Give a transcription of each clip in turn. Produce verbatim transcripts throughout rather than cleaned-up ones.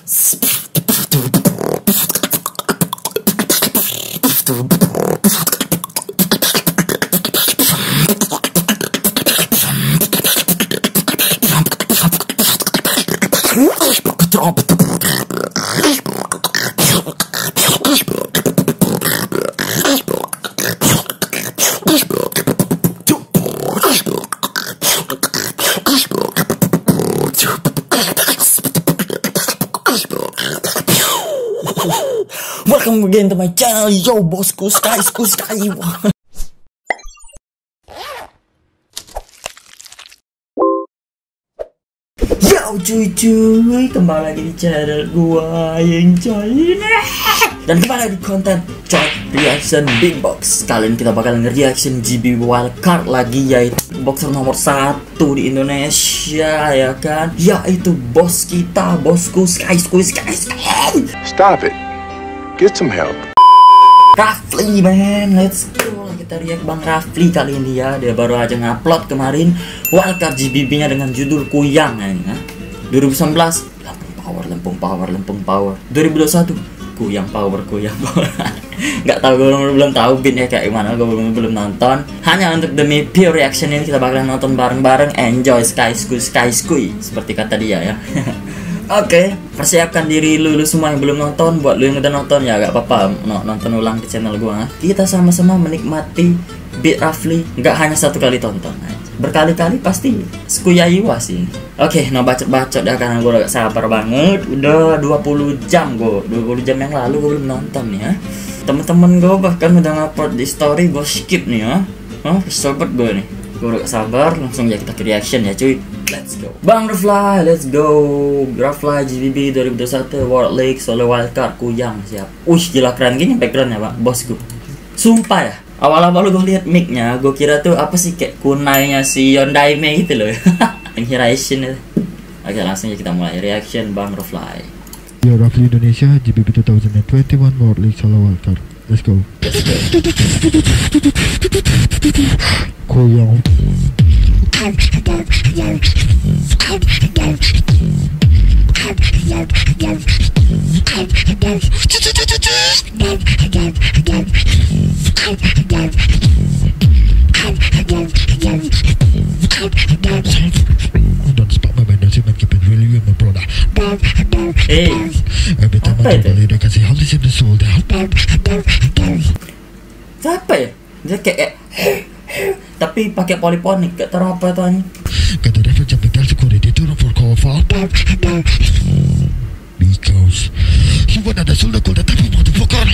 Welcome again to my channel, yo bosku, sky, sky, sky. Yo cuy-cuy, kembali lagi di channel gua yang coy. Dan kembali lagi di konten coy reaction big box. Kali ini kita bakal nge-reaction G B wildcard lagi, yaitu boxer nomor satu di Indonesia, ya kan? Yaitu bos kita, bosku, sky, sky, sky, sky. Stop it. Get some help. Rafli man, let's go. Kita react Bang Rafli kali ini ya. Dia baru aja ngupload kemarin wildcard G B B nya dengan judul Kuyang ya. dua ribu sembilan belas Lempung Power, Lempung Power, Lempung Power. dua ribu dua puluh satu Kuyang Power, Kuyang Power. Nggak tahu, gue belum, belum tahu beatnya kayak gimana. Gue belum belum nonton. Hanya untuk demi pure reaction ini kita bakalan nonton bareng-bareng. Enjoy sky sky sky sky seperti kata dia ya. Oke, okay, persiapkan diri lu, lu semua yang belum nonton. Buat lu yang udah nonton ya gak apa-apa no, nonton ulang di channel gua. Kita sama-sama menikmati beat Rafli. Gak hanya satu kali tonton aja, berkali-kali pasti skuyayiwa sih. Oke, okay, no bacot-bacot ya, karena gua gak sabar banget. Udah dua puluh jam gua, dua puluh jam yang lalu gua belum nonton nih ya. Temen-temen gua bahkan udah ngupload di story, gua skip nih ya. Hah, sobat gua nih. Gua gak sabar, langsung ya kita ke reaction ya cuy. Let's go. Bang Rafli, let's go. Rafli G B B dua ribu dua puluh satu World League solo wildcard Kuyang, siap. Wih, gila keren gini backgroundnya pak, bosku. Sumpah ya, awal-awal gue lihat mic-nya, gue kira tuh apa sih kayak kunainya si Yondaime gitu loh. Inspiration itu. Oke, langsung ya kita mulai reaction Bang Rafli. Yo, Rafli Indonesia G B B dua ribu dua puluh satu World League solo wildcard. Let's go. Let's go. Kuyang. Don't spot my windows, you might keep it really with my brother. Hey, every time I do believe I can see how this in the soul down. Siapa ya? Dia kayak tapi pakai poliponik, gak tahu apa itu anjing. Got the reference of the girl security to run for call for. Because you wanna the soul call the type of motherfucker.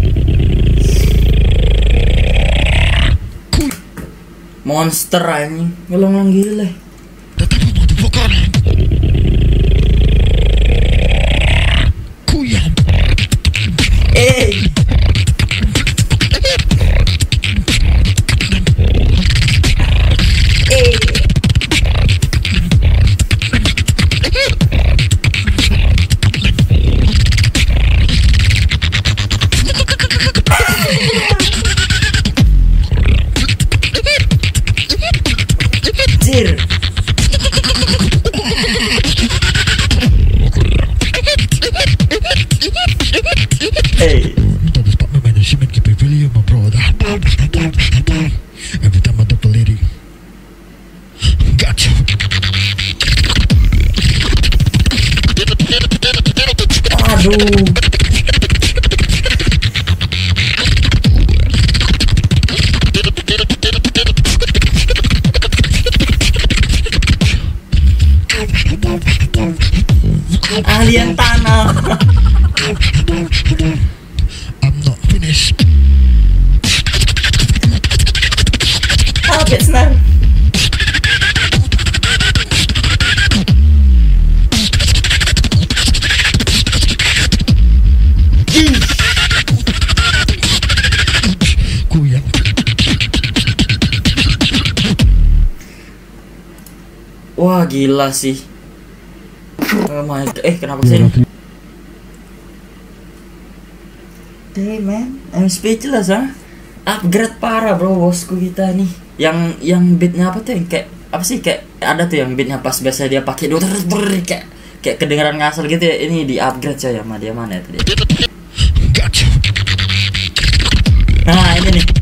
Monster anjing, ngelong gila. The type of motherfucker. Kuyang. Eh. Hey. Don't spot my man, she might keep it really with my brother. Every time I double lady. Gotcha. Aduh. Alien tanah. I'm not finished. Oh, it's not. Kuyang. Wah, gila sih. Oh my god. Eh, kenapa sih? Hey man, I'm speechless ah. Upgrade parah bro, bosku kita nih. Yang yang beatnya apa tuh yang kayak apa sih, kayak ada tuh yang beatnya pas biasa dia pakai dokter kayak kayak kedengaran ngasal gitu ya. Ini di upgrade coy sama dia, mana ya tadi. Gotcha. Nah ini nih.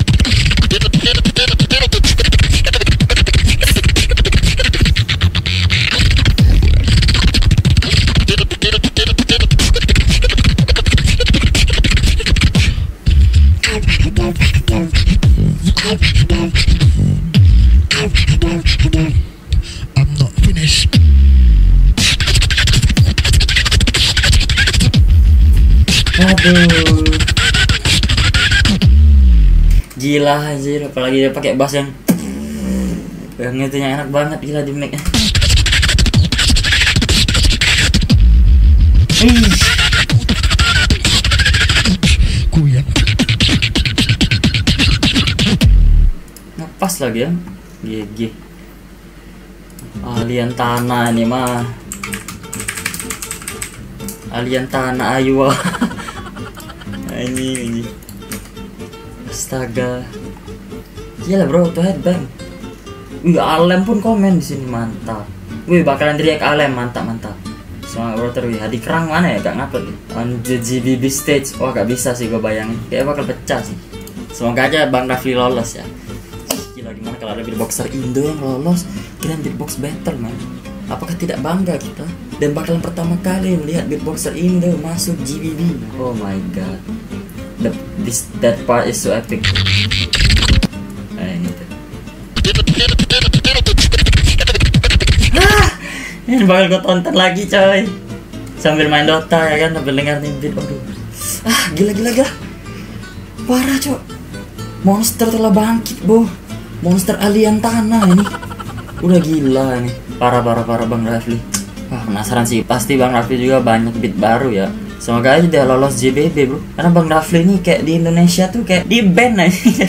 I'm not finished. Aduh, gila anjir, apalagi dia pakai bass yang yang itu yang enak banget, gila di mic-nya. Ih, Kuyang. ngepas lagi ya, G G. Alien tanah ini mah, alien tanah ayu. Ini ini. Astaga. Gila bro, tuh headbang. Wih, Alem pun komen di sini, mantap. Wih, bakalan teriak Alem, mantap mantap. Semangat bro terus. Hadi Kerang mana ya? Gak ngupload ya? On the G B B stage. Wah, gak bisa sih gue bayangin. Kayaknya bakal pecah sih. Semoga aja Bang Rafli lolos ya. Gila, gimana kalau ada beatboxer Indo yang lolos Grand Beatbox Battle, man? Apakah tidak bangga kita? Dan bakalan pertama kali melihat beatboxer Indo masuk G B B. Oh my god. The, this that part is so epic. Nah, ini tuh. Ah, ini bakal gue tonton lagi coy. Sambil main Dota ya kan, sambil dengar nih beat. Aduh. Ah, gila gila gila. Parah coy. Monster telah bangkit, boh. Monster alien tanah ini. Udah gila ini. Parah parah parah Bang Rafli. Wah, penasaran sih. Pasti Bang Rafli juga banyak beat baru ya. Semoga aja dia lolos J B B bro. Karena Bang Rafli ini kayak di Indonesia tuh kayak di band aja.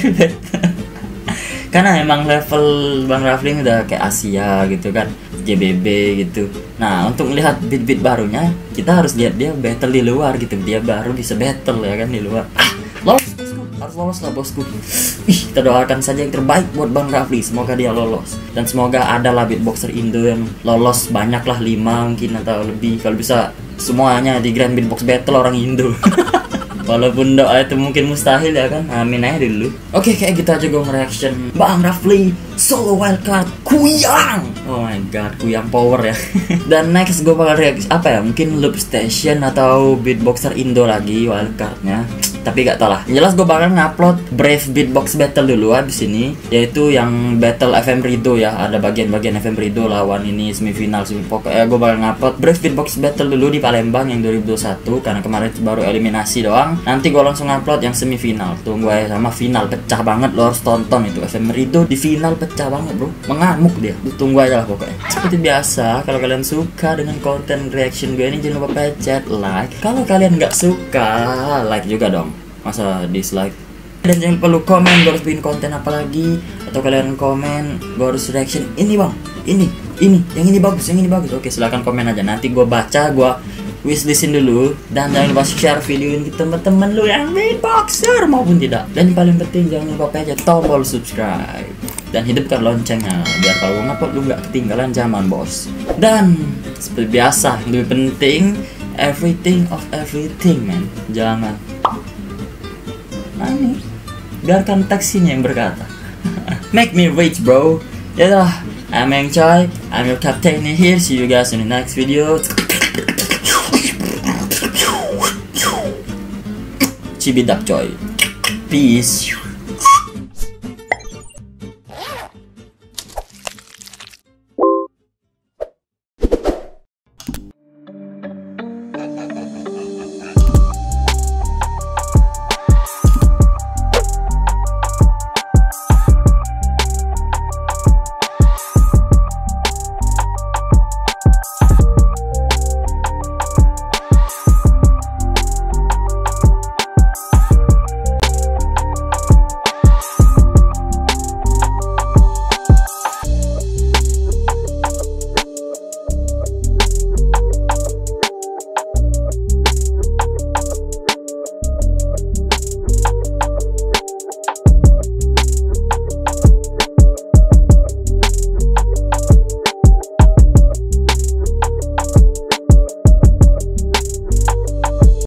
Karena emang level Bang Rafli udah kayak Asia gitu kan, J B B gitu. Nah untuk melihat beat-beat barunya, kita harus lihat dia battle di luar gitu. Dia baru bisa battle ya kan di luar. Ah, lolos bosku, harus lolos lah bosku. Ih, kita doakan saja yang terbaik buat Bang Rafli. Semoga dia lolos. Dan semoga ada lah beatboxer Indo yang lolos, banyak lah, lima mungkin atau lebih. Kalau bisa semuanya di Grand Beatbox Battle orang Indo. Walaupun doa itu mungkin mustahil ya kan. Amin aja dulu. Oke, kayak gitu aja gue nge-reaction Bang Rafli solo wildcard Kuyang. Oh my god, Kuyang power ya. Dan next gue bakal reaksi apa ya, mungkin Loop Station atau beatboxer Indo lagi wildcardnya. Tapi gak tau lah. Yang jelas gue bakal ngupload Brave Beatbox Battle dulu abis ini, yaitu yang Battle F M Rido ya. Ada bagian-bagian F M Rido lawan ini semifinal semi. Pokoknya gue bakal ngupload Brave Beatbox Battle dulu di Palembang yang dua ribu dua puluh satu. Karena kemarin baru eliminasi doang. Nanti gue langsung ngupload yang semifinal. Tunggu aja, sama final pecah banget. Lo harus tonton itu. F M Rido di final pecah banget bro. Mengamuk dia. Tunggu aja lah pokoknya. Seperti biasa, kalau kalian suka dengan konten reaction gue ini, jangan lupa pencet like. Kalau kalian nggak suka, like juga dong. Masa dislike. Dan jangan lupa lu komen gue harus bikin konten apa lagi. Atau kalian komen gue harus reaction ini bang, ini, ini, yang ini bagus, yang ini bagus. Oke, silahkan komen aja. Nanti gue baca, gue wishlistin dulu. Dan jangan lupa share video ini ke teman-teman lu yang beatboxer maupun tidak. Dan yang paling penting jangan lupa pencet tombol subscribe dan hidupkan loncengnya biar kalau gue ngupload lu nggak ketinggalan zaman bos. Dan seperti biasa, yang lebih penting everything of everything man. Jangan Ani, biarkan taksinya yang berkata. Make me rich bro. Yalah, I'm Yang Choi, I'm your captain here. See you guys in the next video. Cibidap coy. Peace.